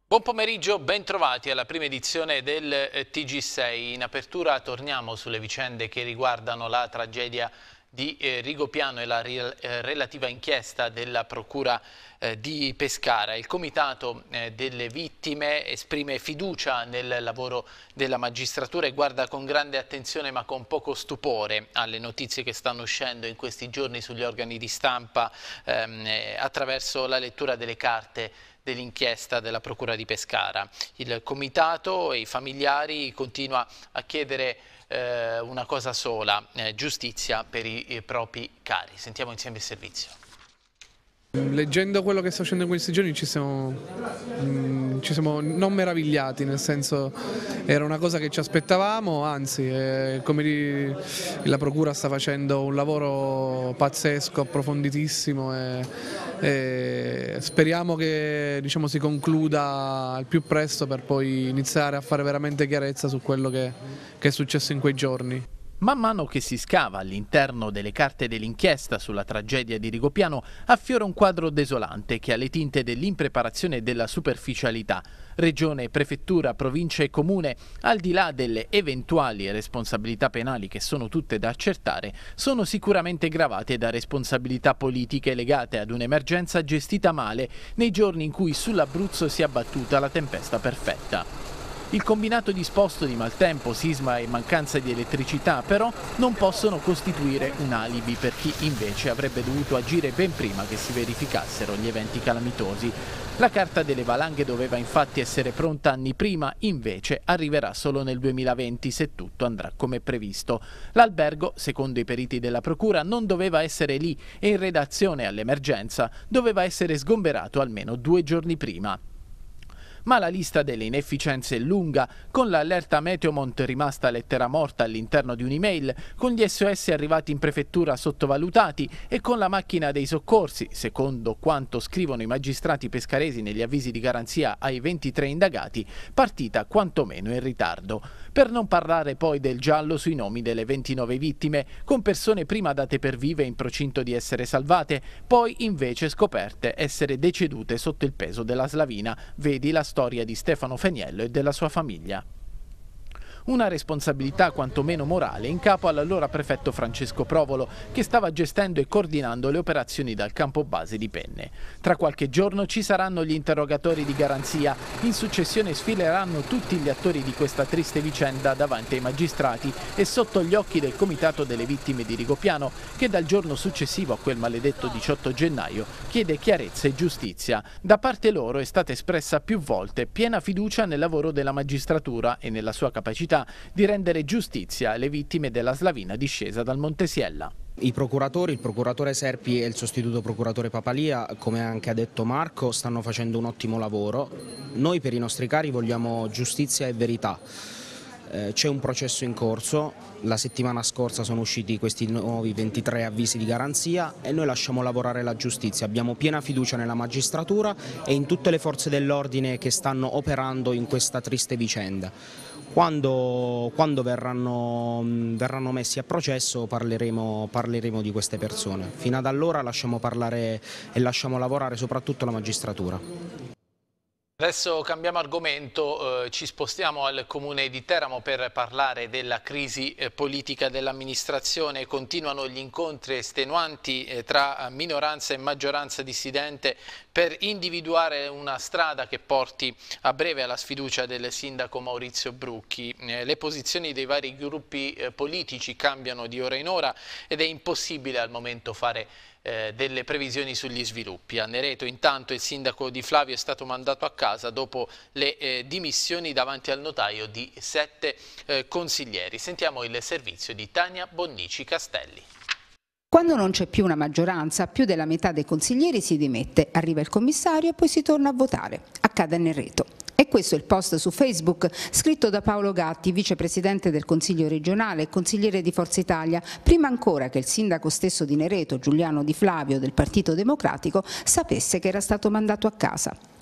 Buon pomeriggio, ben trovati alla prima edizione del TG6. In apertura torniamo sulle vicende che riguardano la tragedia di Rigopiano e la relativa inchiesta della Procura di Pescara. Il Comitato delle Vittime esprime fiducia nel lavoro della magistratura e guarda con grande attenzione ma con poco stupore alle notizie che stanno uscendo in questi giorni sugli organi di stampa attraverso la lettura delle carte dell'inchiesta della Procura di Pescara. Il Comitato e i familiari continua a chiedere una cosa sola, giustizia per i propri cari. Sentiamo insieme il servizio. Leggendo quello che sta facendo in questi giorni ci siamo non meravigliati, nel senso era una cosa che ci aspettavamo, anzi come la Procura sta facendo un lavoro pazzesco, approfonditissimo e speriamo che si concluda al più presto per poi iniziare a fare veramente chiarezza su quello che è successo in quei giorni. Man mano che si scava all'interno delle carte dell'inchiesta sulla tragedia di Rigopiano affiora un quadro desolante che ha le tinte dell'impreparazione e della superficialità. Regione, prefettura, provincia e comune, al di là delle eventuali responsabilità penali che sono tutte da accertare, sono sicuramente gravate da responsabilità politiche legate ad un'emergenza gestita male nei giorni in cui sull'Abruzzo si è abbattuta la tempesta perfetta. Il combinato disposto di maltempo, sisma e mancanza di elettricità però non possono costituire un alibi per chi invece avrebbe dovuto agire ben prima che si verificassero gli eventi calamitosi. La carta delle valanghe doveva infatti essere pronta anni prima, invece arriverà solo nel 2020 se tutto andrà come previsto. L'albergo, secondo i periti della Procura, non doveva essere lì e in redazione all'emergenza doveva essere sgomberato almeno 2 giorni prima. Ma la lista delle inefficienze è lunga, con l'allerta Meteomont rimasta lettera morta all'interno di un'email, con gli SOS arrivati in prefettura sottovalutati e con la macchina dei soccorsi, secondo quanto scrivono i magistrati pescaresi negli avvisi di garanzia ai 23 indagati, partita quantomeno in ritardo. Per non parlare poi del giallo sui nomi delle 29 vittime, con persone prima date per vive in procinto di essere salvate, poi invece scoperte essere decedute sotto il peso della slavina. Vedi la storia di Stefano Feniello e della sua famiglia. Una responsabilità quantomeno morale in capo all'allora prefetto Francesco Provolo, che stava gestendo e coordinando le operazioni dal campo base di Penne. Tra qualche giorno ci saranno gli interrogatori di garanzia, in successione sfileranno tutti gli attori di questa triste vicenda davanti ai magistrati e sotto gli occhi del Comitato delle Vittime di Rigopiano, che dal giorno successivo a quel maledetto 18 gennaio chiede chiarezza e giustizia. Da parte loro è stata espressa più volte piena fiducia nel lavoro della magistratura e nella sua capacità di rendere giustizia alle vittime della slavina discesa dal Monte Siella. I procuratori, il procuratore Serpi e il sostituto procuratore Papalia, come anche ha detto Marco, stanno facendo un ottimo lavoro. Noi per i nostri cari vogliamo giustizia e verità. C'è un processo in corso, la settimana scorsa sono usciti questi nuovi 23 avvisi di garanzia e noi lasciamo lavorare la giustizia, abbiamo piena fiducia nella magistratura e in tutte le forze dell'ordine che stanno operando in questa triste vicenda. Quando verranno messi a processo parleremo di queste persone. Fino ad allora lasciamo parlare e lasciamo lavorare soprattutto la magistratura. Adesso cambiamo argomento, ci spostiamo al Comune di Teramo per parlare della crisi politica dell'amministrazione. Continuano gli incontri estenuanti tra minoranza e maggioranza dissidente per individuare una strada che porti a breve alla sfiducia del sindaco Maurizio Brucchi. Le posizioni dei vari gruppi politici cambiano di ora in ora ed è impossibile al momento fare delle previsioni sugli sviluppi. A Nereto intanto il sindaco Di Flavio è stato mandato a casa dopo le dimissioni davanti al notaio di 7 consiglieri. Sentiamo il servizio di Tania Bonnici Castelli. Quando non c'è più una maggioranza, più della metà dei consiglieri si dimette, arriva il commissario e poi si torna a votare. Accade a Nereto. E questo è il post su Facebook scritto da Paolo Gatti, vicepresidente del Consiglio regionale e consigliere di Forza Italia, prima ancora che il sindaco stesso di Nereto, Giuliano Di Flavio del Partito Democratico, sapesse che era stato mandato a casa.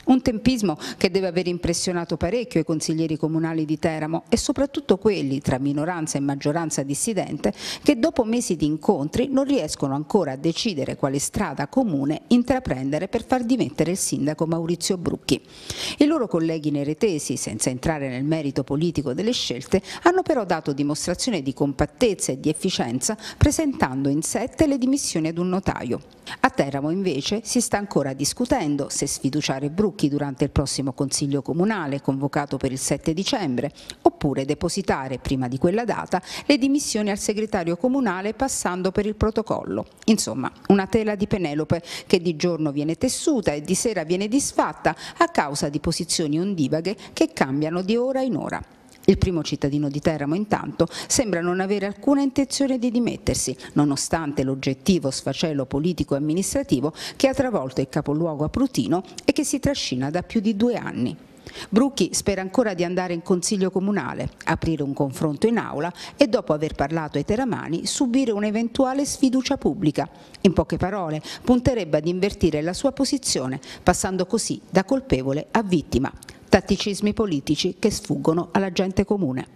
Un tempismo che deve aver impressionato parecchio i consiglieri comunali di Teramo e soprattutto quelli tra minoranza e maggioranza dissidente che dopo mesi di incontri non riescono ancora a decidere quale strada comune intraprendere per far dimettere il sindaco Maurizio Brucchi. I loro colleghi neretesi, senza entrare nel merito politico delle scelte, hanno però dato dimostrazione di compattezza e di efficienza presentando in 7 le dimissioni ad un notaio. A Teramo invece si sta ancora discutendo se sfiduciare Brucchi durante il prossimo Consiglio Comunale convocato per il 7 dicembre oppure depositare prima di quella data le dimissioni al segretario comunale passando per il protocollo. Insomma, una tela di Penelope che di giorno viene tessuta e di sera viene disfatta a causa di posizioni ondivaghe che cambiano di ora in ora. Il primo cittadino di Teramo, intanto, sembra non avere alcuna intenzione di dimettersi, nonostante l'oggettivo sfacelo politico-amministrativo che ha travolto il capoluogo aprutino e che si trascina da più di 2 anni. Brucchi spera ancora di andare in consiglio comunale, aprire un confronto in aula e dopo aver parlato ai teramani subire un'eventuale sfiducia pubblica. In poche parole, punterebbe ad invertire la sua posizione, passando così da colpevole a vittima. Tatticismi politici che sfuggono alla gente comune.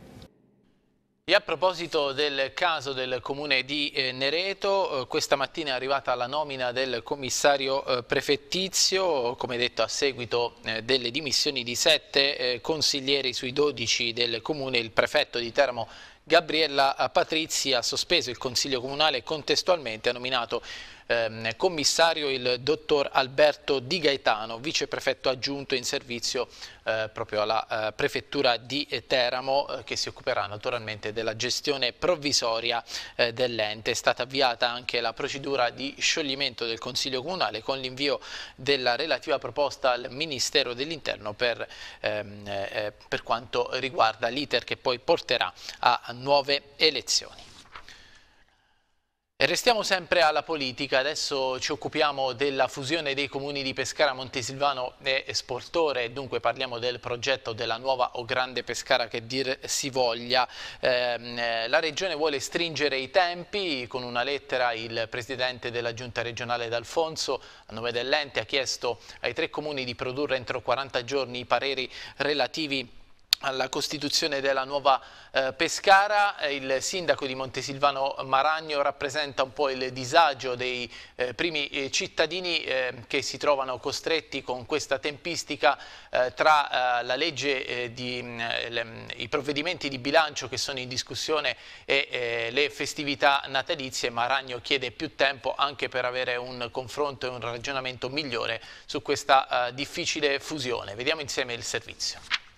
E a proposito del caso del comune di Nereto, questa mattina è arrivata la nomina del commissario prefettizio, come detto a seguito delle dimissioni di 7 consiglieri sui 12 del comune. Il prefetto di Teramo Gabriella Patrizzi ha sospeso il consiglio comunale e contestualmente ha nominato commissario il dottor Alberto Di Gaetano, viceprefetto aggiunto in servizio proprio alla prefettura di Teramo, che si occuperà naturalmente della gestione provvisoria dell'ente. È stata avviata anche la procedura di scioglimento del consiglio comunale con l'invio della relativa proposta al Ministero dell'Interno per quanto riguarda l'iter che poi porterà a nuove elezioni. E restiamo sempre alla politica, adesso ci occupiamo della fusione dei comuni di Pescara, Montesilvano e Sportore, dunque parliamo del progetto della nuova o grande Pescara che dir si voglia. La Regione vuole stringere i tempi, con una lettera il Presidente della Giunta regionale D'Alfonso a nome dell'ente ha chiesto ai 3 comuni di produrre entro 40 giorni i pareri relativi alla costituzione della nuova Pescara. Il sindaco di Montesilvano Maragno rappresenta un po' il disagio dei primi cittadini che si trovano costretti con questa tempistica tra la legge i provvedimenti di bilancio che sono in discussione e le festività natalizie. Maragno chiede più tempo anche per avere un confronto e un ragionamento migliore su questa difficile fusione. Vediamo insieme il servizio.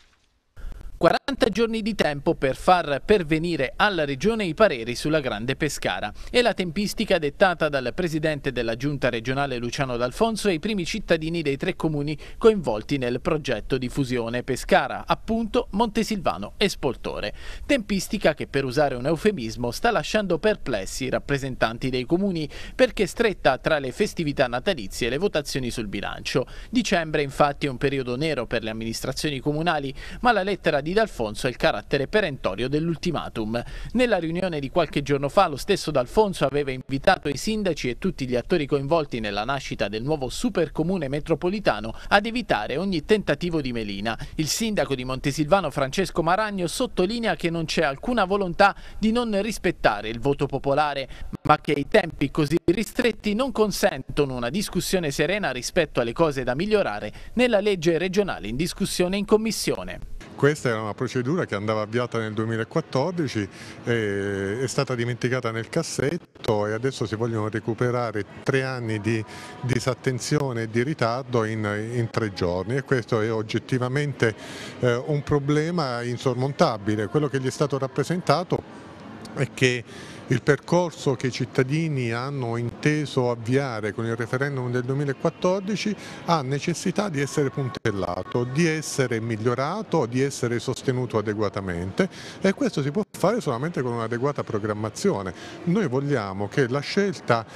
40 giorni di tempo per far pervenire alla Regione i pareri sulla Grande Pescara. È la tempistica dettata dal Presidente della Giunta regionale Luciano D'Alfonso e i primi cittadini dei 3 comuni coinvolti nel progetto di fusione Pescara, appunto Montesilvano e Sportore. Tempistica che, per usare un eufemismo, sta lasciando perplessi i rappresentanti dei comuni perché stretta tra le festività natalizie e le votazioni sul bilancio. Dicembre infatti è un periodo nero per le amministrazioni comunali, ma la lettera di D'Alfonso è il carattere perentorio dell'ultimatum. Nella riunione di qualche giorno fa lo stesso D'Alfonso aveva invitato i sindaci e tutti gli attori coinvolti nella nascita del nuovo supercomune metropolitano ad evitare ogni tentativo di melina. Il sindaco di Montesilvano Francesco Maragno sottolinea che non c'è alcuna volontà di non rispettare il voto popolare, ma che i tempi così ristretti non consentono una discussione serena rispetto alle cose da migliorare nella legge regionale in discussione in commissione. Questa era una procedura che andava avviata nel 2014, è stata dimenticata nel cassetto e adesso si vogliono recuperare 3 anni di disattenzione e di ritardo in 3 giorni, e questo è oggettivamente un problema insormontabile. Quello che gli è stato rappresentato è che il percorso che i cittadini hanno inteso avviare con il referendum del 2014 ha necessità di essere puntellato, di essere migliorato, di essere sostenuto adeguatamente, e questo si può fare solamente con un'adeguata programmazione. Noi vogliamo che la scelta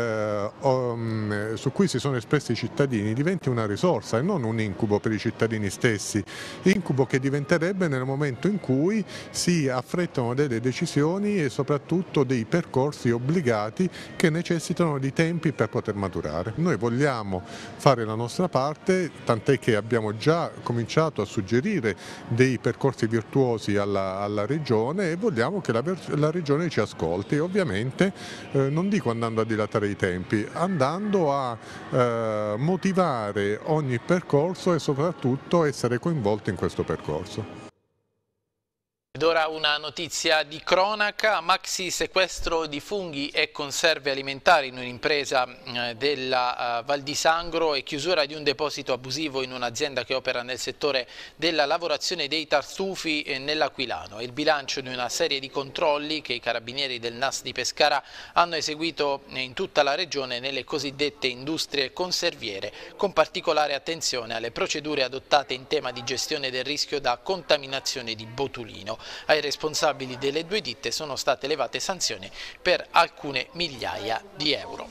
su cui si sono espressi i cittadini diventi una risorsa e non un incubo per i cittadini stessi, incubo che diventerebbe nel momento in cui si affrettano delle decisioni e soprattutto soprattutto dei percorsi obbligati che necessitano di tempi per poter maturare. Noi vogliamo fare la nostra parte, tant'è che abbiamo già cominciato a suggerire dei percorsi virtuosi alla Regione e vogliamo che la Regione ci ascolti, ovviamente non dico andando a dilatare i tempi, andando a motivare ogni percorso e soprattutto essere coinvolti in questo percorso. Ed ora una notizia di cronaca: maxi sequestro di funghi e conserve alimentari in un'impresa della Val di Sangro e chiusura di un deposito abusivo in un'azienda che opera nel settore della lavorazione dei tartufi nell'Aquilano. È il bilancio di una serie di controlli che i carabinieri del NAS di Pescara hanno eseguito in tutta la regione nelle cosiddette industrie conserviere, con particolare attenzione alle procedure adottate in tema di gestione del rischio da contaminazione di botulino. Ai responsabili delle due ditte sono state elevate sanzioni per alcune migliaia di euro.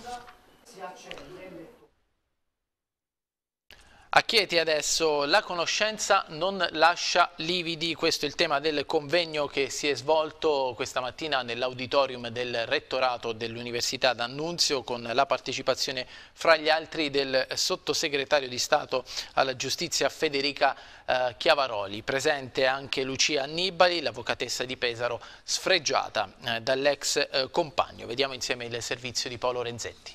A Chieti adesso la conoscenza non lascia lividi, questo è il tema del convegno che si è svolto questa mattina nell'auditorium del rettorato dell'Università d'Annunzio con la partecipazione fra gli altri del sottosegretario di Stato alla Giustizia Federica Chiavaroli, presente anche Lucia Annibali, l'avvocatessa di Pesaro sfregiata dall'ex compagno. Vediamo insieme il servizio di Paolo Renzetti.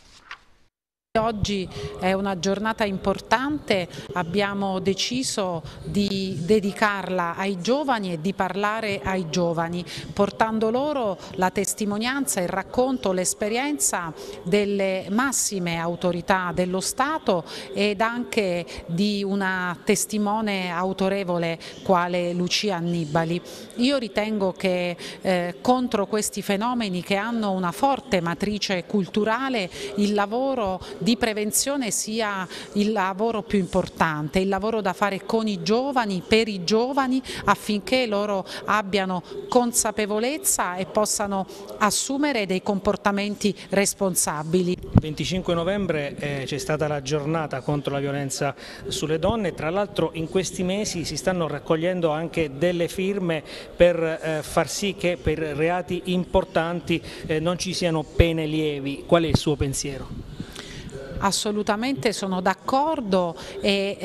Oggi è una giornata importante, abbiamo deciso di dedicarla ai giovani e di parlare ai giovani, portando loro la testimonianza, il racconto, l'esperienza delle massime autorità dello Stato ed anche di una testimone autorevole quale Lucia Annibali. Io ritengo che contro questi fenomeni che hanno una forte matrice culturale il lavoro di prevenzione sia il lavoro più importante, il lavoro da fare con i giovani, per i giovani, affinché loro abbiano consapevolezza e possano assumere dei comportamenti responsabili. Il 25 novembre c'è stata la giornata contro la violenza sulle donne, tra l'altro in questi mesi si stanno raccogliendo anche delle firme per far sì che per reati importanti non ci siano pene lievi. Qual è il suo pensiero? Assolutamente sono d'accordo e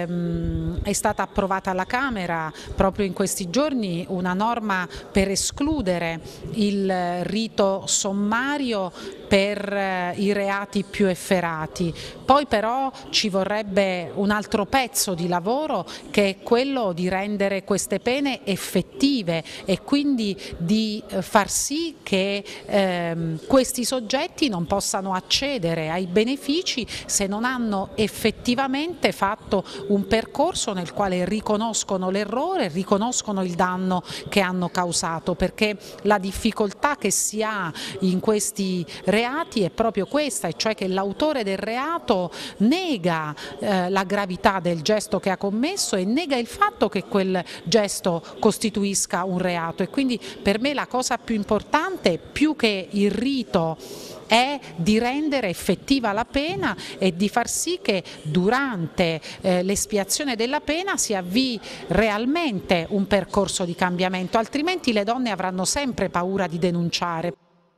è stata approvata alla Camera proprio in questi giorni una norma per escludere il rito sommario per i reati più efferati. Poi però ci vorrebbe un altro pezzo di lavoro che è quello di rendere queste pene effettive e quindi di far sì che questi soggetti non possano accedere ai benefici se non hanno effettivamente fatto un percorso nel quale riconoscono l'errore, riconoscono il danno che hanno causato, perché la difficoltà che si ha in questi reati è proprio questa, e cioè che l'autore del reato nega la gravità del gesto che ha commesso e nega il fatto che quel gesto costituisca un reato, e quindi per me la cosa più importante, più che il rito, è di rendere effettiva la pena e di far sì che durante l'espiazione della pena si avvii realmente un percorso di cambiamento, altrimenti le donne avranno sempre paura di denunciare.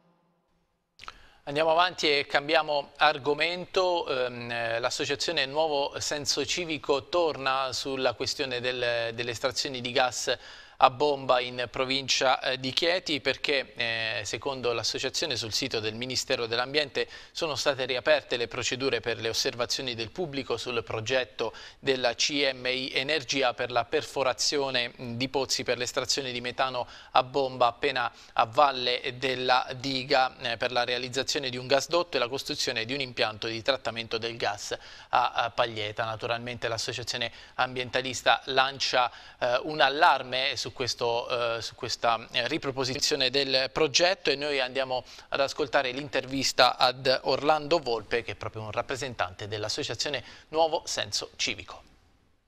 Andiamo avanti e cambiamo argomento. L'associazione Nuovo Senso Civico torna sulla questione delle estrazioni di gas a bomba in provincia di Chieti, perché secondo l'associazione sul sito del Ministero dell'Ambiente sono state riaperte le procedure per le osservazioni del pubblico sul progetto della CMI Energia per la perforazione di pozzi per l'estrazione di metano a bomba appena a valle della diga per la realizzazione di un gasdotto e la costruzione di un impianto di trattamento del gas a Paglieta. Naturalmente l'associazione ambientalista lancia un allarme su questa riproposizione del progetto, e noi andiamo ad ascoltare l'intervista ad Orlando Volpe, che è proprio un rappresentante dell'associazione Nuovo Senso Civico.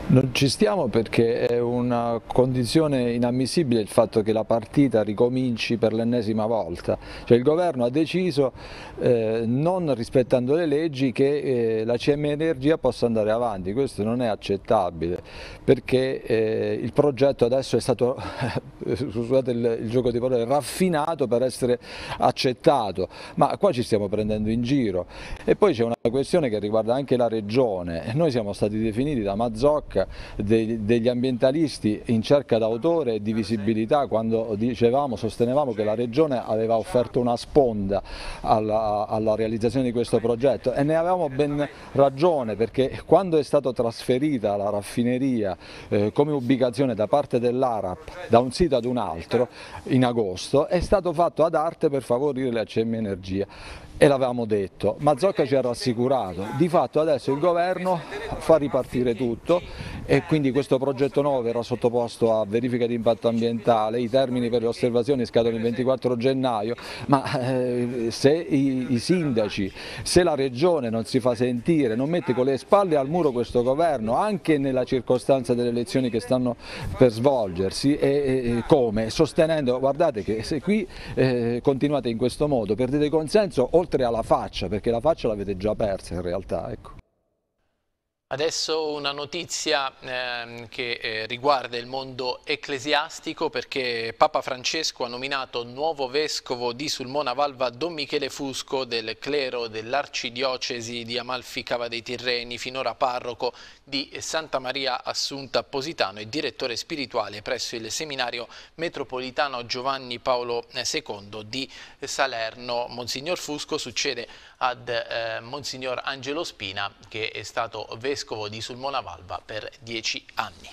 Non ci stiamo perché è una condizione inammissibile il fatto che la partita ricominci per l'ennesima volta. Cioè il governo ha deciso, non rispettando le leggi, che la CM Energia possa andare avanti. Questo non è accettabile perché il progetto adesso è stato, scusate il gioco di parole, raffinato per essere accettato, ma qua ci stiamo prendendo in giro. E poi c'è una questione che riguarda anche la regione. Noi siamo stati definiti da Mazzocca degli ambientalisti in cerca d'autore e di visibilità quando sostenevamo che la Regione aveva offerto una sponda alla realizzazione di questo progetto, e ne avevamo ben ragione, perché quando è stata trasferita la raffineria come ubicazione da parte dell'ARAP da un sito ad un altro in agosto, è stato fatto ad arte per favorire la CM Energia. E l'avevamo detto, Mazzocca ci ha rassicurato, di fatto adesso il governo fa ripartire tutto e quindi questo progetto nuovo verrà sottoposto a verifica di impatto ambientale, i termini per le osservazioni scadono il 24 gennaio, ma se i sindaci, se la regione non si fa sentire, non mette con le spalle al muro questo governo, anche nella circostanza delle elezioni che stanno per svolgersi, e come? Sostenendo, guardate che se qui continuate in questo modo perdete consenso, oltre alla faccia, perché la faccia l'avete già persa in realtà. Ecco. Adesso una notizia che riguarda il mondo ecclesiastico, perché Papa Francesco ha nominato nuovo vescovo di Sulmona Valva Don Michele Fusco, del clero dell'arcidiocesi di Amalfi Cava dei Tirreni, finora parroco di Santa Maria Assunta Positano e direttore spirituale presso il seminario metropolitano Giovanni Paolo II di Salerno. Monsignor Fusco succede ad Monsignor Angelo Spina, che è stato vescovo di Sulmona Valva per 10 anni.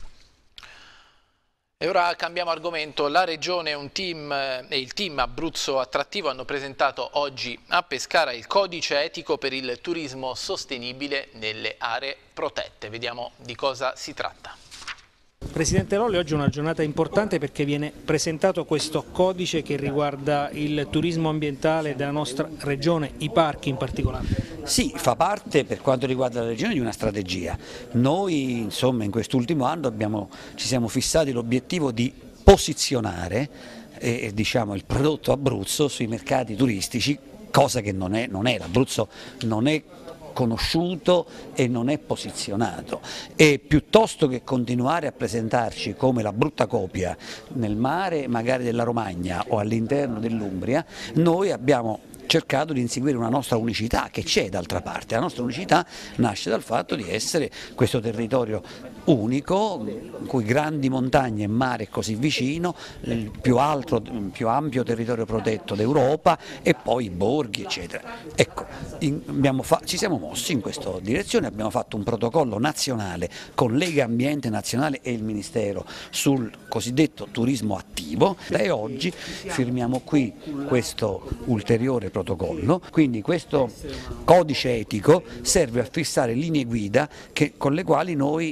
E ora cambiamo argomento. La Regione e il team Abruzzo Attrattivo hanno presentato oggi a Pescara il codice etico per il turismo sostenibile nelle aree protette. Vediamo di cosa si tratta. Presidente Lolli, oggi è una giornata importante perché viene presentato questo codice che riguarda il turismo ambientale della nostra regione, i parchi in particolare. Sì, fa parte per quanto riguarda la regione di una strategia. Noi insomma in quest'ultimo anno ci siamo fissati l'obiettivo di posizionare diciamo, il prodotto Abruzzo sui mercati turistici, cosa che non è, l'Abruzzo non è conosciuto e non è posizionato, e piuttosto che continuare a presentarci come la brutta copia nel mare magari della Romagna o all'interno dell'Umbria, noi abbiamo cercato di inseguire una nostra unicità che c'è d'altra parte. La nostra unicità nasce dal fatto di essere questo territorio unico, in cui grandi montagne e mare così vicino, il più ampio territorio protetto d'Europa e poi i borghi eccetera. Ecco, ci siamo mossi in questa direzione, abbiamo fatto un protocollo nazionale con Lega Ambiente Nazionale e il Ministero sul cosiddetto turismo attivo, e oggi firmiamo qui questo ulteriore protocollo. Quindi questo codice etico serve a fissare linee guida con le quali noi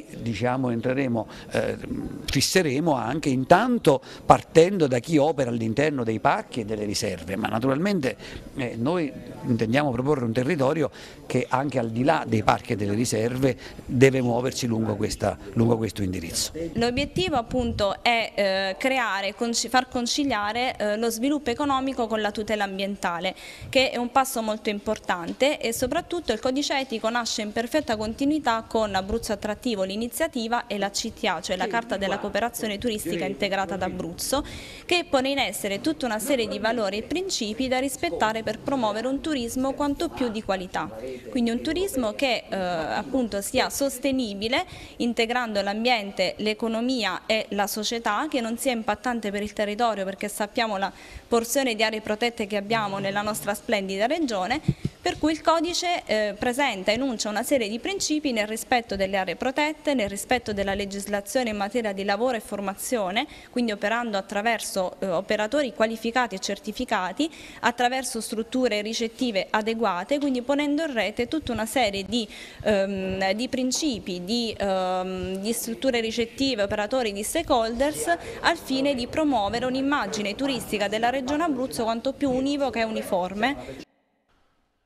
fisseremo anche, intanto partendo da chi opera all'interno dei parchi e delle riserve, ma naturalmente noi intendiamo proporre un territorio che anche al di là dei parchi e delle riserve deve muoversi lungo questo indirizzo. L'obiettivo appunto è far conciliare lo sviluppo economico con la tutela ambientale, che è un passo molto importante, e soprattutto il codice etico nasce in perfetta continuità con Abruzzo Attrattivo, l'iniziativa, e la CTA, cioè la Carta della Cooperazione Turistica Integrata d'Abruzzo, che pone in essere tutta una serie di valori e principi da rispettare per promuovere un turismo quanto più di qualità. Quindi un turismo che appunto sia sostenibile, integrando l'ambiente, l'economia e la società, che non sia impattante per il territorio, perché sappiamo la porzione di aree protette che abbiamo nella nostra splendida regione, per cui il codice enuncia una serie di principi nel rispetto delle aree protette, nel rispetto della legislazione in materia di lavoro e formazione, quindi operando attraverso operatori qualificati e certificati, attraverso strutture ricettive adeguate, quindi ponendo in rete tutta una serie di principi, di strutture ricettive, operatori, di stakeholders, al fine di promuovere un'immagine turistica della regione Abruzzo quanto più univoca e uniforme.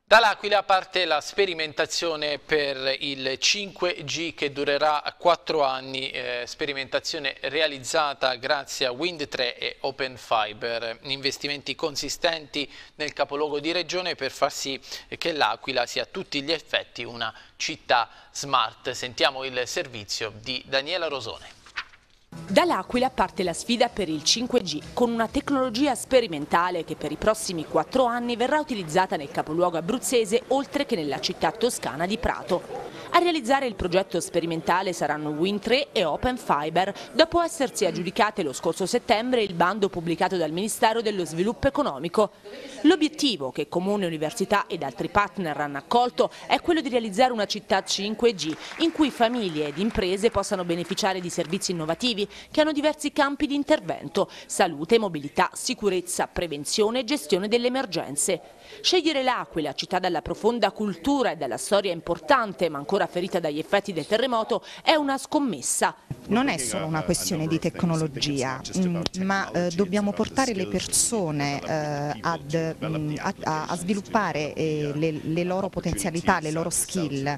Dall'Aquila parte la sperimentazione per il 5G che durerà 4 anni, sperimentazione realizzata grazie a Wind Tre e Open Fiber, investimenti consistenti nel capoluogo di regione per far sì che l'Aquila sia a tutti gli effetti una città smart. Sentiamo il servizio di Daniela Rosone. Dall'Aquila parte la sfida per il 5G con una tecnologia sperimentale che per i prossimi 4 anni verrà utilizzata nel capoluogo abruzzese oltre che nella città toscana di Prato. A realizzare il progetto sperimentale saranno Wind Tre e Open Fiber, dopo essersi aggiudicate lo scorso settembre il bando pubblicato dal Ministero dello Sviluppo Economico. L'obiettivo che Comune, Università ed altri partner hanno accolto è quello di realizzare una città 5G in cui famiglie ed imprese possano beneficiare di servizi innovativi che hanno diversi campi di intervento: salute, mobilità, sicurezza, prevenzione e gestione delle emergenze. Scegliere l'Aquila, città dalla profonda cultura e dalla storia importante ma ancora ferita dagli effetti del terremoto, è una scommessa. Non è solo una questione di tecnologia, ma dobbiamo portare le persone a sviluppare le loro potenzialità, le loro skill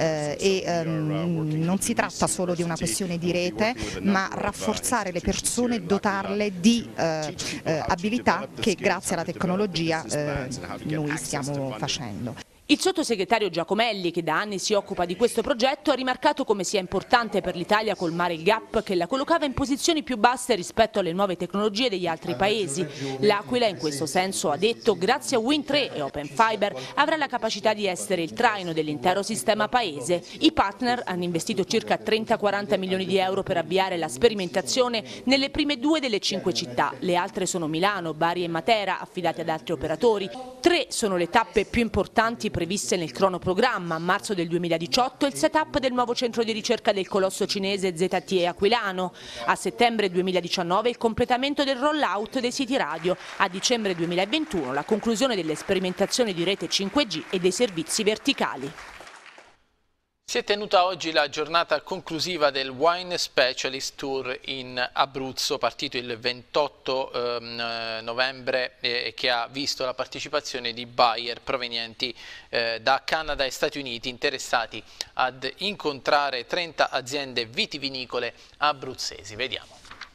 non si tratta solo di una questione di rete, ma rafforzare le persone, dotarle di abilità che grazie alla tecnologia noi stiamo facendo. Il sottosegretario Giacomelli, che da anni si occupa di questo progetto, ha rimarcato come sia importante per l'Italia colmare il gap che la collocava in posizioni più basse rispetto alle nuove tecnologie degli altri paesi. L'Aquila, in questo senso, ha detto, grazie a Wind Tre e Open Fiber avrà la capacità di essere il traino dell'intero sistema paese. I partner hanno investito circa 30-40 milioni di euro per avviare la sperimentazione nelle prime 2 delle 5 città. Le altre sono Milano, Bari e Matera, affidate ad altri operatori. 3 sono le tappe più importanti previste nel cronoprogramma. A marzo del 2018 il setup del nuovo centro di ricerca del colosso cinese ZTE Aquilano. A settembre 2019 il completamento del rollout dei siti radio. A dicembre 2021 la conclusione delle sperimentazioni di rete 5G e dei servizi verticali. Si è tenuta oggi la giornata conclusiva del Wine Specialist Tour in Abruzzo, partito il 28 novembre e che ha visto la partecipazione di buyer provenienti da Canada e Stati Uniti interessati ad incontrare 30 aziende vitivinicole abruzzesi. Vediamo.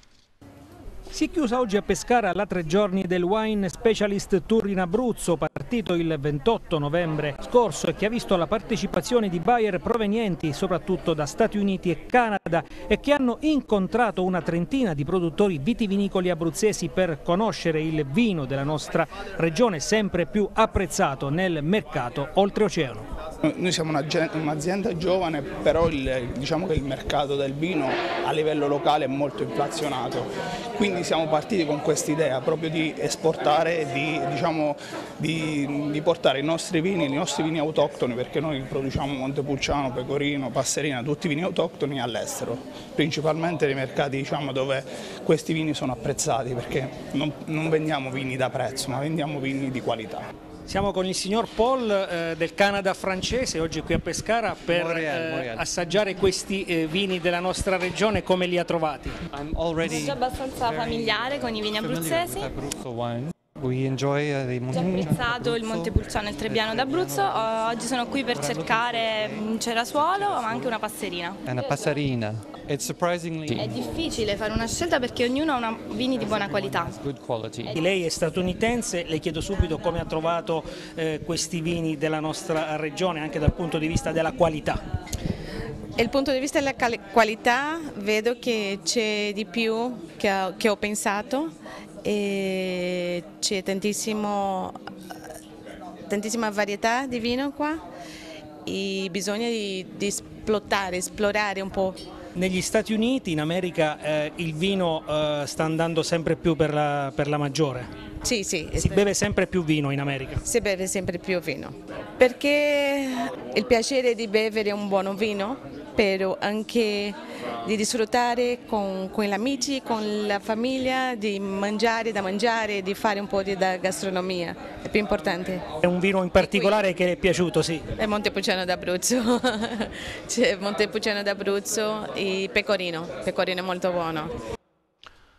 Si è chiusa oggi a Pescara la 3 giorni del Wine Specialist Tour in Abruzzo, partito il 28 novembre scorso e che ha visto la partecipazione di buyer provenienti soprattutto da Stati Uniti e Canada e che hanno incontrato una trentina di produttori vitivinicoli abruzzesi per conoscere il vino della nostra regione, sempre più apprezzato nel mercato oltreoceano. Noi siamo un'azienda giovane, però diciamo che il mercato del vino a livello locale è molto inflazionato, quindi siamo partiti con questa idea proprio di esportare e di portare i nostri vini autoctoni, perché noi produciamo Montepulciano, Pecorino, Passerina, tutti i vini autoctoni all'estero, principalmente nei mercati dove questi vini sono apprezzati, perché non vendiamo vini da prezzo, ma vendiamo vini di qualità. Siamo con il signor Paul del Canada francese, oggi qui a Pescara per assaggiare questi vini della nostra regione. Come li ha trovati? Sono abbastanza familiare con i vini abruzzesi. Ho apprezzato il Montepulciano e il Trebbiano d'Abruzzo. Oggi sono qui per cercare un cerasuolo ma anche una passerina. È difficile fare una scelta perché ognuno ha vini di buona qualità. Lei è statunitense, le chiedo subito come ha trovato questi vini della nostra regione anche dal punto di vista della qualità. Dal punto di vista della qualità vedo che c'è di più che ho pensato e c'è tantissima varietà di vino qua e bisogna di esplorare un po'. Negli Stati Uniti, in America, il vino sta andando sempre più per la maggiore. Sì. Si beve sempre più vino in America. Si beve sempre più vino, perché il piacere di bere un buon vino, però anche di disfruttare con gli amici, con la famiglia, di mangiare, di fare un po' di gastronomia, è più importante. È un vino in particolare che le è piaciuto, sì? È Montepulciano d'Abruzzo, c'è Montepulciano d'Abruzzo e Pecorino è molto buono.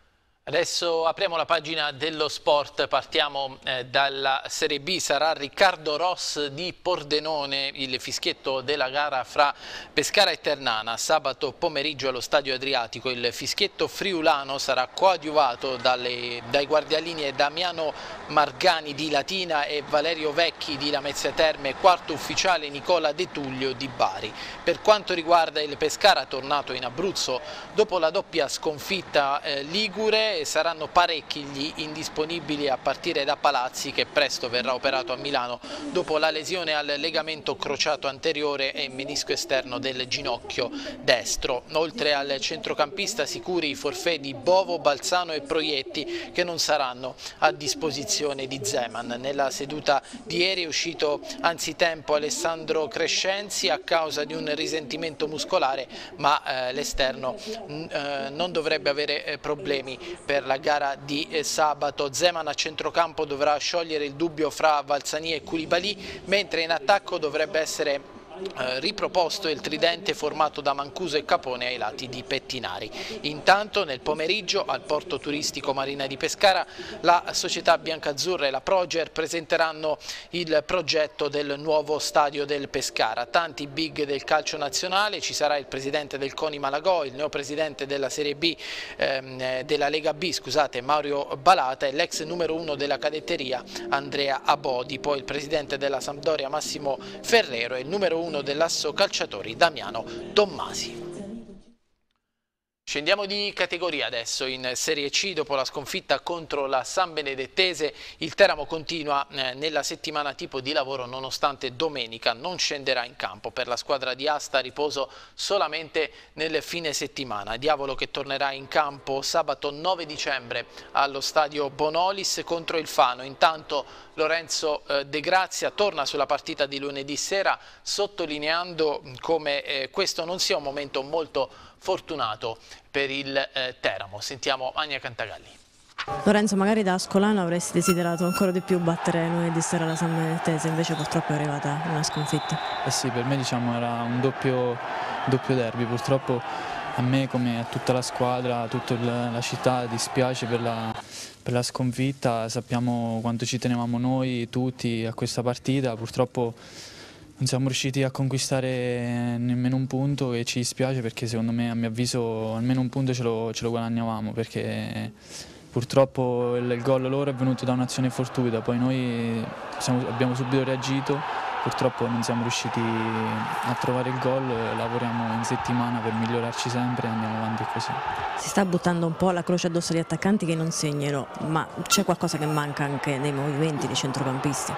Adesso apriamo la pagina dello sport, partiamo dalla Serie B, sarà Riccardo Ross di Pordenone il fischietto della gara fra Pescara e Ternana. Sabato pomeriggio allo Stadio Adriatico il fischietto friulano sarà coadiuvato dai guardialinee Damiano Margani di Latina e Valerio Vecchi di Lamezia Terme, quarto ufficiale Nicola De Tullio di Bari. Per quanto riguarda il Pescara, tornato in Abruzzo dopo la doppia sconfitta ligure, saranno parecchi gli indisponibili a partire da Palazzi, che presto verrà operato a Milano dopo la lesione al legamento crociato anteriore e menisco esterno del ginocchio destro. Oltre al centrocampista sicuri i forfè di Bovo, Balzano e Proietti, che non saranno a disposizione di Zeman. Nella seduta di ieri è uscito anzitempo Alessandro Crescenzi a causa di un risentimento muscolare, ma l'esterno non dovrebbe avere problemi per la gara di sabato. Zeman a centrocampo dovrà sciogliere il dubbio fra Valsani e Koulibaly, mentre in attacco dovrebbe essere riproposto il tridente formato da Mancuso e Capone ai lati di Pettinari. Intanto nel pomeriggio al porto turistico Marina di Pescara la società biancazzurra e la Proger presenteranno il progetto del nuovo stadio del Pescara. Tanti big del calcio nazionale, ci sarà il presidente del CONI Malagò, il neopresidente della Serie B della Lega B, scusate, Mario Balata, e l'ex numero 1 della cadetteria Andrea Abodi, poi il presidente della Sampdoria Massimo Ferrero e il numero 1 dell'Asso Calciatori Damiano Tommasi. Scendiamo di categoria adesso in Serie C. Dopo la sconfitta contro la San Benedettese, il Teramo continua nella settimana tipo di lavoro, nonostante domenica non scenderà in campo. Per la squadra di Asta riposo solamente nel fine settimana. Diavolo che tornerà in campo sabato 9 dicembre allo stadio Bonolis contro il Fano. Intanto Lorenzo De Grazia torna sulla partita di lunedì sera, sottolineando come questo non sia un momento molto fortunato per il Teramo. Sentiamo Ania Cantagalli. Lorenzo, magari da ascolano avresti desiderato ancora di più battere lunedì sera la San Benedettese, invece purtroppo è arrivata una sconfitta. Eh sì, per me diciamo era un doppio derby. Purtroppo a me, come a tutta la squadra, a tutta la città, dispiace per la sconfitta. Sappiamo quanto ci tenevamo noi tutti a questa partita. Purtroppo non siamo riusciti a conquistare nemmeno un punto e ci dispiace, perché secondo me, a mio avviso, almeno un punto ce lo guadagnavamo, perché purtroppo il gol loro è venuto da un'azione fortuita, poi noi abbiamo subito reagito, purtroppo non siamo riusciti a trovare il gol. Lavoriamo in settimana per migliorarci sempre e andiamo avanti così. Si sta buttando un po' la croce addosso agli attaccanti che non segnano, ma c'è qualcosa che manca anche nei movimenti dei centrocampisti?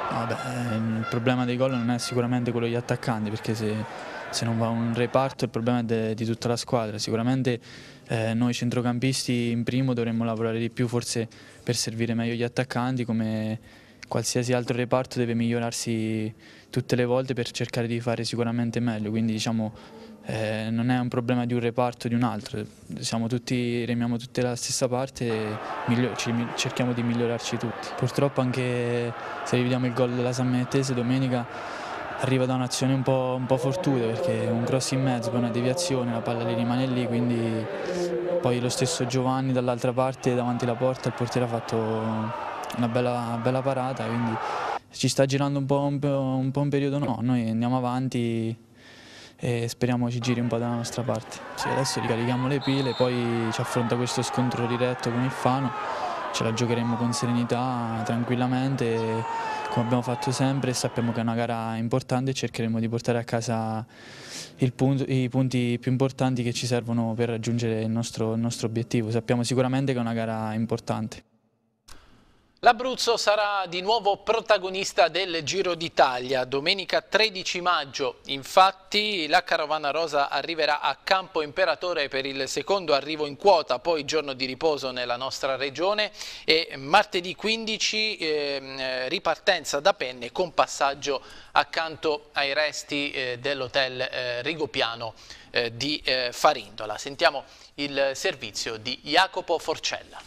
Il problema dei gol non è sicuramente quello degli attaccanti, perché se non va un reparto il problema è di tutta la squadra. Sicuramente noi centrocampisti in primo dovremmo lavorare di più, forse per servire meglio gli attaccanti. Come qualsiasi altro reparto deve migliorarsi tutte le volte per cercare di fare sicuramente meglio, quindi diciamo non è un problema di un reparto o di un altro, remiamo tutti dalla stessa parte e cerchiamo di migliorarci tutti. Purtroppo anche se rivediamo il gol della San Benedettese domenica, arriva da un'azione un po' fortuita, perché un cross in mezzo, poi una deviazione, la palla li rimane lì, quindi poi lo stesso Giovanni dall'altra parte davanti alla porta, il portiere ha fatto una bella parata, quindi ci sta girando un po' un periodo. No, noi andiamo avanti e speriamo ci giri un po' dalla nostra parte. Sì, adesso ricarichiamo le pile, poi ci affronta questo scontro diretto con il Fano, ce la giocheremo con serenità, tranquillamente, come abbiamo fatto sempre, e sappiamo che è una gara importante e cercheremo di portare a casa i punti più importanti che ci servono per raggiungere il nostro obiettivo. Sappiamo sicuramente che è una gara importante. L'Abruzzo sarà di nuovo protagonista del Giro d'Italia. Domenica 13 maggio, infatti, la carovana rosa arriverà a Campo Imperatore per il secondo arrivo in quota, poi giorno di riposo nella nostra regione, e martedì 15 ripartenza da Penne con passaggio accanto ai resti dell'hotel Rigopiano di Farindola. Sentiamo il servizio di Jacopo Forcella.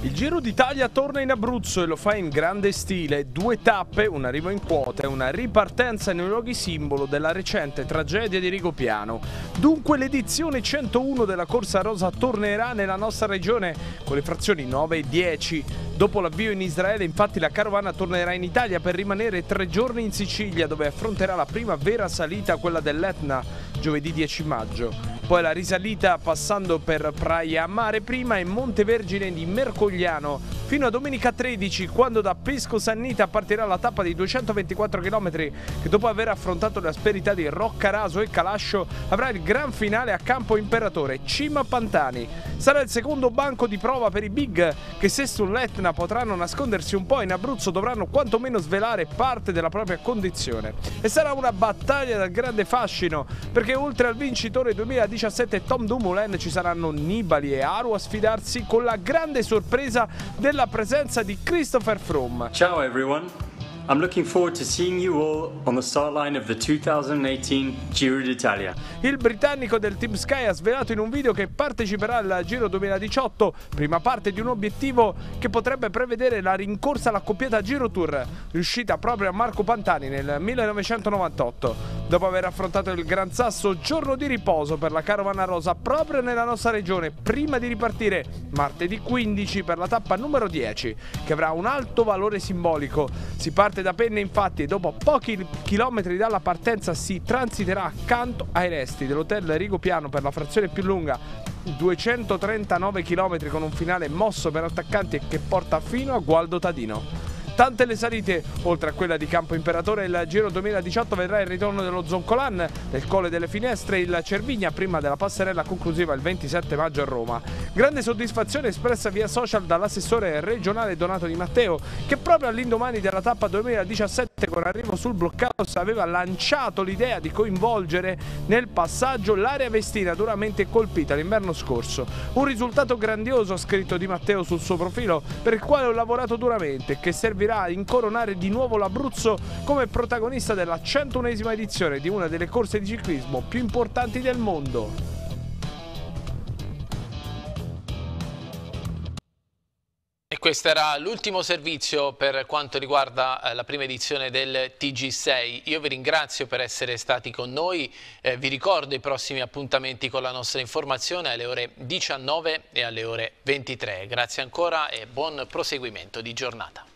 Il Giro d'Italia torna in Abruzzo e lo fa in grande stile. 2 tappe, un arrivo in quota e una ripartenza nei luoghi simbolo della recente tragedia di Rigopiano. Dunque l'edizione 101 della Corsa Rosa tornerà nella nostra regione con le frazioni 9 e 10. Dopo l'avvio in Israele, infatti, la carovana tornerà in Italia per rimanere 3 giorni in Sicilia, dove affronterà la prima vera salita, quella dell'Etna, giovedì 10 maggio. Poi la risalita passando per Praia a Mare prima e Montevergine di Mercogliano fino a domenica 13, quando da Pesco Sannita partirà la tappa di 224 km che, dopo aver affrontato le asperità di Roccaraso e Calascio, avrà il gran finale a Campo Imperatore, Cima Pantani. Sarà il secondo banco di prova per i big che, se sull'Etna potranno nascondersi un po', in Abruzzo dovranno quantomeno svelare parte della propria condizione. E sarà una battaglia dal grande fascino, perché oltre al vincitore 2017 Tom Dumoulin ci saranno Nibali e Aru a sfidarsi, con la grande sorpresa della presenza di Christopher Froome. Ciao everyone. I'm looking forward to seeing you all on the start line of the 2018 Giro d'Italia. Il britannico del Team Sky ha svelato in un video che parteciperà al Giro 2018, prima parte di un obiettivo che potrebbe prevedere la rincorsa alla accoppiata Giro Tour, riuscita proprio a Marco Pantani nel 1998. Dopo aver affrontato il Gran Sasso, giorno di riposo per la carovana rosa proprio nella nostra regione, prima di ripartire martedì 15 per la tappa numero 10, che avrà un alto valore simbolico. Si parte da Penne, infatti, e dopo pochi chilometri dalla partenza si transiterà accanto ai resti dell'hotel Rigopiano per la frazione più lunga, 239 km, con un finale mosso per attaccanti e che porta fino a Gualdo Tadino. Tante le salite, oltre a quella di Campo Imperatore. Il Giro 2018 vedrà il ritorno dello Zoncolan, del Colle delle Finestre, il Cervigna prima della passerella conclusiva il 27 maggio a Roma. Grande soddisfazione espressa via social dall'assessore regionale Donato Di Matteo, che proprio all'indomani della tappa 2017, con arrivo sul blockhouse, aveva lanciato l'idea di coinvolgere nel passaggio l'area vestina duramente colpita l'inverno scorso. Un risultato grandioso, ha scritto Di Matteo sul suo profilo, per il quale ho lavorato duramente, che servirà a incoronare di nuovo l'Abruzzo come protagonista della 101esima edizione di una delle corse di ciclismo più importanti del mondo. E questo era l'ultimo servizio per quanto riguarda la prima edizione del TG6. Io vi ringrazio per essere stati con noi, vi ricordo i prossimi appuntamenti con la nostra informazione alle ore 19 e alle ore 23. Grazie ancora e buon proseguimento di giornata.